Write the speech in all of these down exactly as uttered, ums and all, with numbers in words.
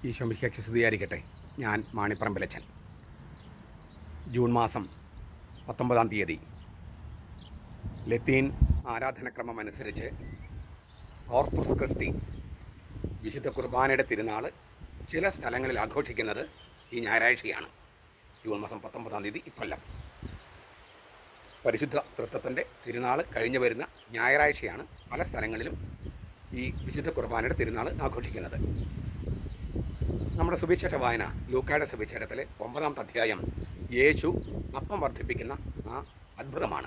ഈശോ മിശിഹായ്ക്ക് സ്തുതിയായിരിക്കട്ടെ. ഞാൻ മാണിപ്പറമ്പിലച്ചൻ. ജൂൺ മാസം പത്തൊമ്പതാം തീയതി ലത്തീൻ ആരാധനക്രമം അനുസരിച്ച് ഓർപ്പസ് ക്രിസ്തി വിശുദ്ധ കുർബാനയുടെ തിരുനാൾ ചില സ്ഥലങ്ങളിൽ ആഘോഷിക്കുന്നത് ഈ ഞായറാഴ്ചയാണ്. ജൂൺ മാസം പത്തൊമ്പതാം തീയതി ഇക്കൊല്ലം പരിശുദ്ധ തൃത്വത്തിൻ്റെ തിരുനാൾ കഴിഞ്ഞു വരുന്ന ഞായറാഴ്ചയാണ് പല സ്ഥലങ്ങളിലും ഈ വിശുദ്ധ കുർബാനയുടെ തിരുനാൾ ആഘോഷിക്കുന്നത്. നമ്മുടെ സുവിശേഷ വായന ലൂക്കായുടെ സുവിശേഷത്തിലെ ഒമ്പതാമത്തെ അധ്യായം യേശു അപ്പം വർദ്ധിപ്പിക്കുന്ന ആ അത്ഭുതമാണ്.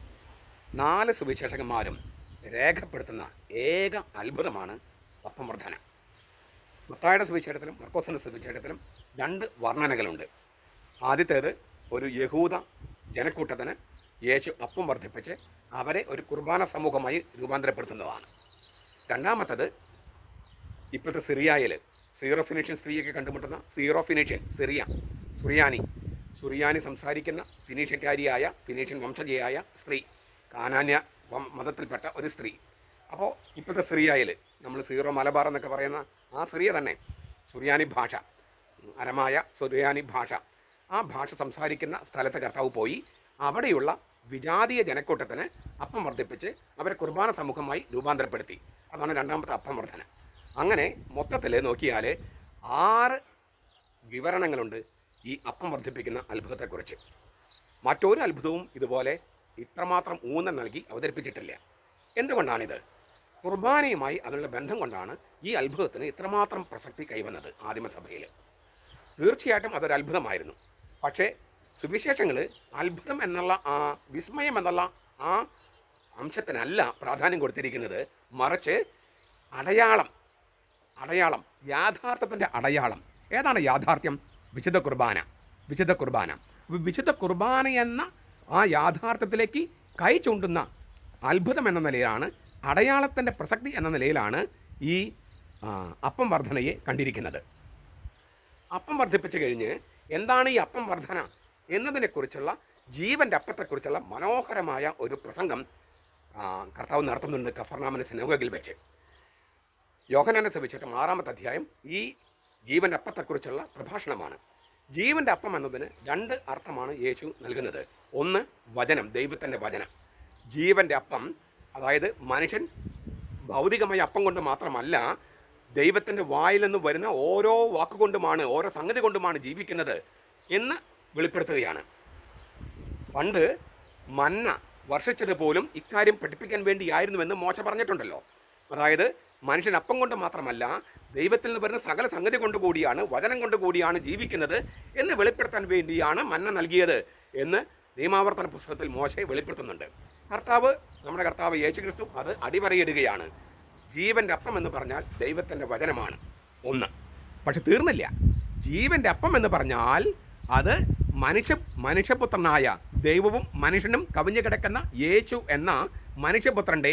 നാല് സുവിശേഷകന്മാരും രേഖപ്പെടുത്തുന്ന ഏക അത്ഭുതമാണ് അപ്പം വർധന. മത്തായിയുടെ സുവിശേഷത്തിലും മർക്കോസിൻ്റെ സുവിശേഷത്തിലും രണ്ട് വർണ്ണനകളുണ്ട്. ആദ്യത്തേത് ഒരു യഹൂദ ജനക്കൂട്ടത്തിന് യേശു അപ്പം വർദ്ധിപ്പിച്ച് അവരെ ഒരു കുർബാന സമൂഹമായി രൂപാന്തരപ്പെടുത്തുന്നതാണ്. രണ്ടാമത്തത് ഇപ്പോഴത്തെ സിറിയയിൽ സീറോ ഫിനീഷ്യൻ സ്ത്രീയൊക്കെ കണ്ടുമുട്ടുന്ന സീറോ ഫിനീഷ്യൻ സിറിയ സുറിയാനി സുറിയാനി സംസാരിക്കുന്ന ഫിനീഷ്യക്കാരിയായ ഫിനീഷ്യൻ വംശജയായ സ്ത്രീ, കാനാന്യ മതത്തിൽപ്പെട്ട ഒരു സ്ത്രീ. അപ്പോൾ ഇപ്പോഴത്തെ സിറിയയിൽ നമ്മൾ സീറോ മലബാർ എന്നൊക്കെ പറയുന്ന ആ സിറിയ തന്നെ സുറിയാനി ഭാഷ, അരമായ സുറിയാനി ഭാഷ, ആ ഭാഷ സംസാരിക്കുന്ന സ്ഥലത്തെ കർത്താവ് പോയി അവിടെയുള്ള വിജാതീയ ജനക്കൂട്ടത്തിന് അപ്പം വർദ്ധിപ്പിച്ച് അവരെ കുർബാന സമൂഹമായി രൂപാന്തരപ്പെടുത്തി. അതാണ് രണ്ടാമത്തെ അപ്പം വർധന. അങ്ങനെ മൊത്തത്തിൽ നോക്കിയാൽ ആറ് വിവരണങ്ങളുണ്ട് ഈ അപ്പം വർദ്ധിപ്പിക്കുന്ന അത്ഭുതത്തെക്കുറിച്ച്. മറ്റൊരു അത്ഭുതവും ഇതുപോലെ ഇത്രമാത്രം ഊന്നൽ നൽകി അവതരിപ്പിച്ചിട്ടില്ല. എന്തുകൊണ്ടാണിത്? കുർബാനയുമായി അതിനുള്ള ബന്ധം കൊണ്ടാണ് ഈ അത്ഭുതത്തിന് ഇത്രമാത്രം പ്രസക്തി കൈവന്നത് ആദിമസഭയിൽ. തീർച്ചയായിട്ടും അതൊരു അത്ഭുതമായിരുന്നു. പക്ഷേ സുവിശേഷങ്ങൾ അത്ഭുതം എന്നുള്ള ആ വിസ്മയം എന്നുള്ള ആ അംശത്തിനല്ല പ്രാധാന്യം കൊടുത്തിരിക്കുന്നത്, മറിച്ച് അടയാളം അടയാളം യാഥാർത്ഥ്യത്തിൻ്റെ അടയാളം. ഏതാണ് യാഥാർത്ഥ്യം? വിശുദ്ധ കുർബാന. വിശുദ്ധ കുർബാന വിശുദ്ധ കുർബാന എന്ന ആ യാഥാർത്ഥ്യത്തിലേക്ക് കൈ ചൂണ്ടുന്ന അത്ഭുതം എന്ന നിലയിലാണ്, അടയാളത്തിൻ്റെ പ്രസക്തി എന്ന നിലയിലാണ് ഈ അപ്പം വർധനയെ കണ്ടിരിക്കുന്നത്. അപ്പം വർദ്ധിപ്പിച്ചു കഴിഞ്ഞ് എന്താണ് ഈ അപ്പം വർധന എന്നതിനെക്കുറിച്ചുള്ള, ജീവൻ്റെ അപ്പത്തെക്കുറിച്ചുള്ള മനോഹരമായ ഒരു പ്രസംഗം കർത്താവ് നടത്തുന്നുണ്ട് കഫർനാമിൻ്റെ സിനഗോഗിൽ വെച്ച്. യോഹന്നാന്റെ സുവിശേഷം ആറാമത്തെ അധ്യായം ഈ ജീവൻ്റെ അപ്പത്തെക്കുറിച്ചുള്ള പ്രഭാഷണമാണ്. ജീവൻ്റെ അപ്പം എന്നതിന് രണ്ട് അർത്ഥമാണ് യേശു നൽകുന്നത്. ഒന്ന്, വചനം, ദൈവത്തിൻ്റെ വചനം. ജീവൻ്റെ അപ്പം, അതായത് മനുഷ്യൻ ഭൗതികമായ അപ്പം കൊണ്ട് മാത്രമല്ല, ദൈവത്തിൻ്റെ വായിൽ നിന്ന് വരുന്ന ഓരോ വാക്കുകൊണ്ടുമാണ്, ഓരോ സംഗതി കൊണ്ടുമാണ് ജീവിക്കുന്നത് എന്ന് വെളിപ്പെടുത്തുകയാണ്. പണ്ട് മന്ന വർഷിച്ചത് പോലും ഇക്കാര്യം പഠിപ്പിക്കാൻ വേണ്ടിയായിരുന്നുവെന്ന് മോശ പറഞ്ഞിട്ടുണ്ടല്ലോ. അതായത് മനുഷ്യൻ അപ്പം കൊണ്ട് മാത്രമല്ല, ദൈവത്തിൽ നിന്ന് വരുന്ന സകല സംഗതി കൊണ്ടുകൂടിയാണ്, വചനം കൊണ്ടുകൂടിയാണ് ജീവിക്കുന്നത് എന്ന് വെളിപ്പെടുത്താൻ വേണ്ടിയാണ് മന്ന നൽകിയത് എന്ന് നിയമാവർത്തന പുസ്തകത്തിൽ മോശയെ വെളിപ്പെടുത്തുന്നുണ്ട്. കർത്താവ്, നമ്മുടെ കർത്താവ് യേശു ക്രിസ്തു അത് അടിവരയിടുകയാണ്. ജീവൻ്റെ അപ്പം എന്ന് പറഞ്ഞാൽ ദൈവത്തിൻ്റെ വചനമാണ് ഒന്ന്. പക്ഷെ തീർന്നില്ല. ജീവൻ്റെ അപ്പം എന്ന് പറഞ്ഞാൽ അത് മനുഷ്യ മനുഷ്യപുത്രനായ ദൈവവും മനുഷ്യനും കവിഞ്ഞു കിടക്കുന്ന യേശു എന്ന മനുഷ്യപുത്രൻ്റെ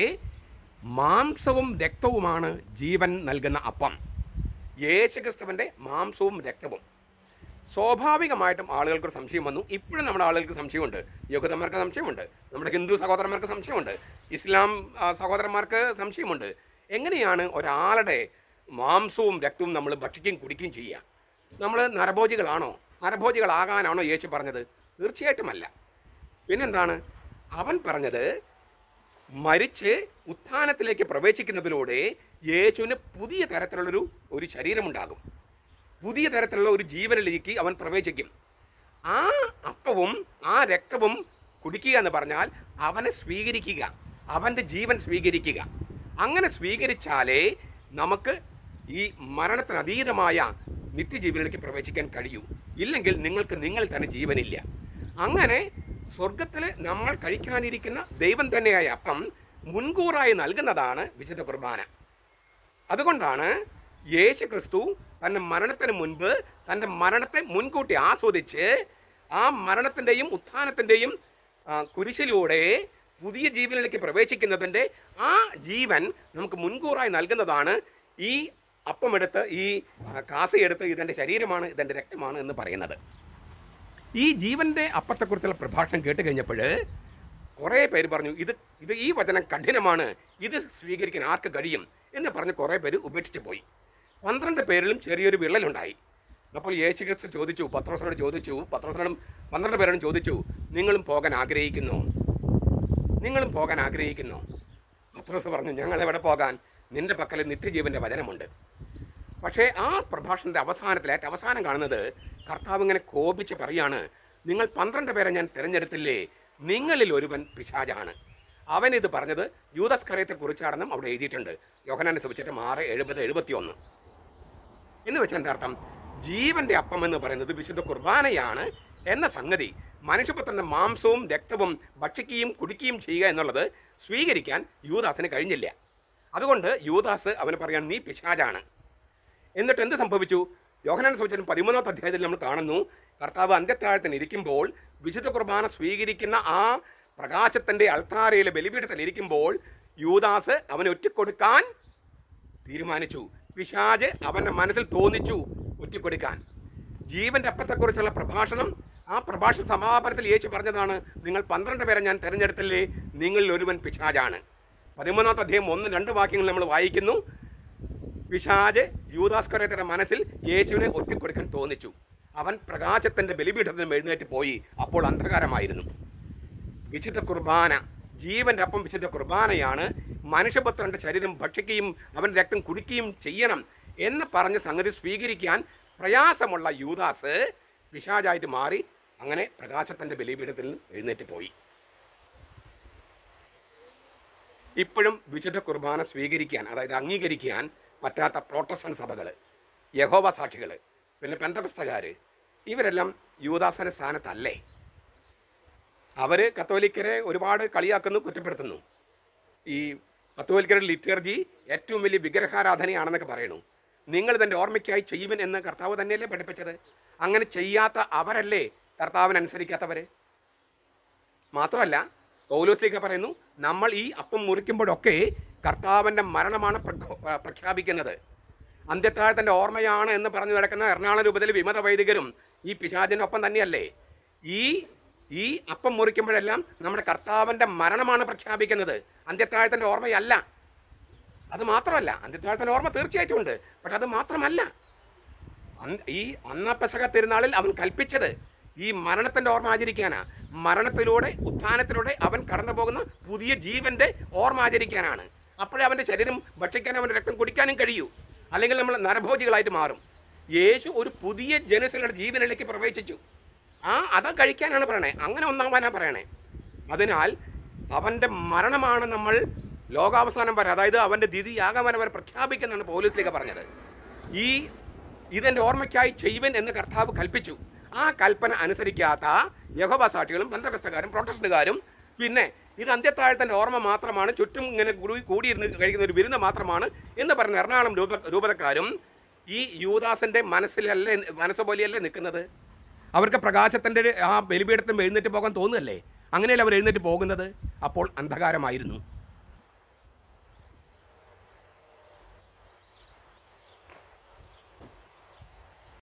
മാംസവും രക്തവുമാണ് ജീവൻ നൽകുന്ന അപ്പം. യേശു ക്രിസ്തുവിൻ്റെ മാംസവും രക്തവും. സ്വാഭാവികമായിട്ടും ആളുകൾക്കൊരു സംശയം വന്നു. ഇപ്പോഴും നമ്മുടെ ആളുകൾക്ക് സംശയമുണ്ട്. യഹൂദന്മാർക്ക് സംശയമുണ്ട്, നമ്മുടെ ഹിന്ദു സഹോദരന്മാർക്ക് സംശയമുണ്ട്, ഇസ്ലാം സഹോദരന്മാർക്ക് സംശയമുണ്ട്. എങ്ങനെയാണ് ഒരാളുടെ മാംസവും രക്തവും നമ്മൾ ഭക്ഷിക്കുകയും കുടിക്കുകയും ചെയ്യുക? നമ്മൾ നരഭോജികളാണോ? നരഭോജികളാകാനാണോ യേശു പറഞ്ഞത്? തീർച്ചയായിട്ടുമല്ല. പിന്നെന്താണ് അവൻ പറഞ്ഞത്? മരിച്ച് ഉത്ഥാനത്തിലേക്ക് പ്രവേശിക്കുന്നതിലൂടെ യേശുവിന് പുതിയ തരത്തിലുള്ളൊരു ഒരു ശരീരമുണ്ടാകും, പുതിയ തരത്തിലുള്ള ഒരു ജീവനിലേക്ക് അവൻ പ്രവേശിക്കും. ആ അപ്പവും ആ രക്തവും കുടിക്കുക എന്ന് പറഞ്ഞാൽ അവനെ സ്വീകരിക്കുക, അവൻ്റെ ജീവൻ സ്വീകരിക്കുക. അങ്ങനെ സ്വീകരിച്ചാലേ നമുക്ക് ഈ മരണത്തിനതീതമായ നിത്യജീവനിലേക്ക് പ്രവേശിക്കാൻ കഴിയൂ. ഇല്ലെങ്കിൽ നിങ്ങൾക്ക് നിങ്ങൾ തന്നെ ജീവനില്ല. അങ്ങനെ സ്വർഗത്തിൽ നമ്മൾ കഴിക്കാനിരിക്കുന്ന ദൈവം തന്നെയായ അപ്പം മുൻകൂറായി നൽകുന്നതാണ് വിശുദ്ധ കുർബാന. അതുകൊണ്ടാണ് യേശു ക്രിസ്തു തൻ്റെ മരണത്തിന് മുൻപ് തൻ്റെ മരണത്തെ മുൻകൂട്ടി ആസ്വദിച്ച് ആ മരണത്തിൻ്റെയും ഉത്ഥാനത്തിൻ്റെയും കുരിശിലൂടെ പുതിയ ജീവനിലേക്ക് പ്രവേശിക്കുന്നതിൻ്റെ ആ ജീവൻ നമുക്ക് മുൻകൂറായി നൽകുന്നതാണ് ഈ അപ്പമെടുത്ത്, ഈ കാസയെടുത്ത് ഇതെൻ്റെ ശരീരമാണ്, ഇതെൻ്റെ രക്തമാണ് എന്ന് പറയുന്നത്. ഈ ജീവൻ്റെ അപ്പത്തെക്കുറിച്ചുള്ള പ്രഭാഷണം കേട്ട് കഴിഞ്ഞപ്പോൾ കുറേ പേര് പറഞ്ഞു, ഇത് ഇത് ഈ വചനം കഠിനമാണ്, ഇത് സ്വീകരിക്കാൻ ആർക്ക് കഴിയും എന്ന് പറഞ്ഞ് കുറേ പേര് ഉപേക്ഷിച്ച് പോയി. പന്ത്രണ്ട് പേരിലും ചെറിയൊരു വിള്ളലുണ്ടായി. അപ്പോൾ യേശു ക്രിസ്തു ചോദിച്ചു, പത്രോസിനോട് ചോദിച്ചു, പത്രോസിനോടും പന്ത്രണ്ട് പേരോടും ചോദിച്ചു, നിങ്ങളും പോകാൻ ആഗ്രഹിക്കുന്നു നിങ്ങളും പോകാൻ ആഗ്രഹിക്കുന്നു പത്രോസ് പറഞ്ഞു, ഞങ്ങൾ എവിടെ പോകാൻ? നിന്റെ പക്കൽ നിത്യജീവൻ്റെ വചനമുണ്ട്. പക്ഷേ ആ പ്രഭാഷണത്തിൻ്റെ അവസാനത്തിൽ ഏറ്റവും അവസാനം കാണുന്നത് കർത്താവ് ഇങ്ങനെ കോപിച്ച് പറയാണ്, നിങ്ങൾ പന്ത്രണ്ട് പേരെ ഞാൻ തിരഞ്ഞെടുത്തില്ലേ, നിങ്ങളിൽ ഒരുവൻ പിശാചാണ്. അവനിത് പറഞ്ഞത് യൂദാസ്കറിയത്തെക്കുറിച്ചാണെന്നും അവിടെ എഴുതിയിട്ടുണ്ട്. യോഹന്നാന്റെ സുവിശേഷം ആറ് എഴുപത് എഴുപത്തി ഒന്ന് എന്ന് വെച്ചാൽ എൻ്റെ അർത്ഥം, ജീവൻ്റെ അപ്പം എന്ന് പറയുന്നത് വിശുദ്ധ കുർബാനയാണ് എന്ന സംഗതി മനുഷ്യപുത്രൻ്റെ മാംസവും രക്തവും ഭക്ഷിക്കുകയും കുടിക്കുകയും ചെയ്യുക എന്നുള്ളത് സ്വീകരിക്കാൻ യൂദാസിന് കഴിഞ്ഞില്ല. അതുകൊണ്ട് യൂദാസ് അവന് പറയാൻ, നീ പിശാചാണ്. എന്നിട്ട് എന്ത് സംഭവിച്ചു? യോഹന്നാന്റെ സുവിശേഷം പതിമൂന്നാമത്തെ അധ്യായത്തിൽ നമ്മൾ കാണുന്നു, കർത്താവ് അന്ത്യത്താഴത്തിന് ഇരിക്കുമ്പോൾ വിശുദ്ധ കുർബാന സ്വീകരിക്കുന്ന ആ പ്രകാശത്തിൻ്റെ അൾത്താരയിലെ ബലിപീഠത്തിൽ ഇരിക്കുമ്പോൾ യൂദാസ് അവനെ ഒറ്റിക്കൊടുക്കാൻ തീരുമാനിച്ചു. പിശാച് അവൻ്റെ മനസ്സിൽ തോന്നിച്ചു ഒറ്റിക്കൊടുക്കാൻ. ജീവൻ്റെ അപ്പത്തെക്കുറിച്ചുള്ള പ്രഭാഷണം, ആ പ്രഭാഷണ സമാപനത്തിൽ യേശു പറഞ്ഞതാണ്, നിങ്ങൾ പന്ത്രണ്ട് പേരെ ഞാൻ തിരഞ്ഞെടുത്തില്ലേ, നിങ്ങളിൽ ഒരുവൻ പിശാചാണ്. പതിമൂന്നാമത്തെ അധ്യായം ഒന്ന് രണ്ട് വാക്യങ്ങൾ നമ്മൾ വായിക്കുന്നു. പിശാച് യൂദാസ്കറിയയുടെ മനസ്സിൽ യേശുവിനെ ഒറ്റിക്കൊടുക്കാൻ തോന്നിച്ചു. അവൻ പ്രകാശത്തിൻ്റെ ബലിപീഠത്തിൽ എഴുന്നേറ്റ് പോയി. അപ്പോൾ അന്ധകാരമായിരുന്നു. വിശുദ്ധ കുർബാന, ജീവൻ്റെ അപ്പം വിശുദ്ധ കുർബാനയാണ്. മനുഷ്യപുത്രൻ്റെ ശരീരം ഭക്ഷിക്കുകയും അവൻ രക്തം കുടിക്കുകയും ചെയ്യണം എന്ന് പറഞ്ഞ സംഗതി സ്വീകരിക്കാൻ പ്രയാസമുള്ള യൂദാസ് പിശാചായിട്ട് മാറി. അങ്ങനെ പ്രകാശത്തിൻ്റെ ബലിപീഠത്തിൽ എഴുന്നേറ്റ് പോയി. ഇപ്പോഴും വിശുദ്ധ കുർബാന സ്വീകരിക്കാൻ, അതായത് അംഗീകരിക്കാൻ പറ്റാത്ത പ്രോട്ടസ്റ്റന്റ് സഭകൾ, യഹോവ സാക്ഷികൾ, പിന്നെ പെന്തക്കോസ്തകാർ, ഇവരെല്ലാം യൂദാസിൻ്റെ സ്ഥാനത്തല്ലേ? അവർ കത്തോലിക്കരെ ഒരുപാട് കളിയാക്കുന്നു, കുറ്റപ്പെടുത്തുന്നു. ഈ കത്തോലിക്കരുടെ ലിറ്റർജി ഏറ്റവും വലിയ വിഗ്രഹാരാധനയാണെന്നൊക്കെ പറയുന്നു. നിങ്ങൾ ഇതിൻ്റെ ഓർമ്മയ്ക്കായി ചെയ്യുവൻ എന്ന് കർത്താവ് തന്നെയല്ലേ പഠിപ്പിച്ചത്? അങ്ങനെ ചെയ്യാത്ത അവരല്ലേ കർത്താവിനനുസരിക്കാത്തവർ? മാത്രമല്ല പൗലോസ്ലീഹ പറയുന്നു, നമ്മൾ ഈ അപ്പം മുറിക്കുമ്പോഴൊക്കെ കർത്താവിൻ്റെ മരണമാണ് പ്രഖ്യാപിക്കുന്നത്. അന്ത്യത്താഴത്തിൻ്റെ ഓർമ്മയാണ് എന്ന് പറഞ്ഞു നടക്കുന്ന എറണാകുളം രൂപതയിലെ വിമത വൈദികരും ഈ പിശാചിൻ്റെ ഒപ്പം തന്നെയല്ലേ? ഈ ഈ അപ്പം മുറിക്കുമ്പോഴെല്ലാം നമ്മുടെ കർത്താവിൻ്റെ മരണമാണ് പ്രഖ്യാപിക്കുന്നത്, അന്ത്യത്താഴത്തിൻ്റെ ഓർമ്മയല്ല. അത് മാത്രമല്ല, അന്ത്യത്താഴത്തിൻ്റെ ഓർമ്മ തീർച്ചയായിട്ടും ഉണ്ട്, പക്ഷെ അത് മാത്രമല്ല. ഈ അന്ന പെസഹ തിരുനാളിൽ അവൻ കൽപ്പിച്ചത് ഈ മരണത്തിൻ്റെ ഓർമ്മ ആചരിക്കാനാണ്. മരണത്തിലൂടെ ഉത്ഥാനത്തിലൂടെ അവൻ കടന്നു പോകുന്ന പുതിയ ജീവൻ്റെ ഓർമ്മ ആചരിക്കാനാണ്. അപ്പോഴേ അവൻ്റെ ശരീരം ഭക്ഷിക്കാനും അവൻ്റെ രക്തം കുടിക്കാനും കഴിയൂ. അല്ലെങ്കിൽ നമ്മൾ നരഭോജികളായിട്ട് മാറും. യേശു ഒരു പുതിയ ജനുസരുടെ ജീവനിലേക്ക് പ്രവേശിച്ചു. ആ അത് കഴിക്കാനാണ് പറയണേ, അങ്ങനെ ഒന്നാവാനാണ് പറയണേ. അതിനാൽ അവൻ്റെ മരണമാണ് നമ്മൾ ലോകാവസാനം വരെ, അതായത് അവൻ്റെ ദ്വിതീയാഗമനം വരെ പ്രഖ്യാപിക്കുന്നതാണ് പൗലോസ്ലീഹ പറഞ്ഞത്. ഈ ഇതെൻ്റെ ഓർമ്മയ്ക്കായി ചെയ്യുവൻ എന്ന് കർത്താവ് കൽപ്പിച്ചു. ആ കൽപ്പന അനുസരിക്കാത്ത യഹോവ സാക്ഷികളും പെന്തക്കോസ്തകാരും പ്രൊട്ടസ്റ്റന്റുകാരും പിന്നെ ഇത് അന്ത്യത്താഴത്തിൻ്റെ ഓർമ്മ മാത്രമാണ്, ചുറ്റും ഇങ്ങനെ കൂടി കൂടിയിരുന്ന് കഴിക്കുന്ന ഒരു വിരുന്ന് മാത്രമാണ് എന്ന് പറഞ്ഞ എറണാകുളം രൂപ രൂപതക്കാരും ഈ യൂദാസിൻ്റെ മനസ്സിലല്ലേ, മനസ്സ് പോലെയല്ലേ നിൽക്കുന്നത്? അവർക്ക് പ്രകാശത്തിൻ്റെ ആ ബലിപീഠത്തിൽ എഴുന്നേറ്റ് പോകാൻ തോന്നുകയല്ലേ? അങ്ങനെയല്ല അവർ എഴുന്നേറ്റ് പോകുന്നത്. അപ്പോൾ അന്ധകാരമായിരുന്നു.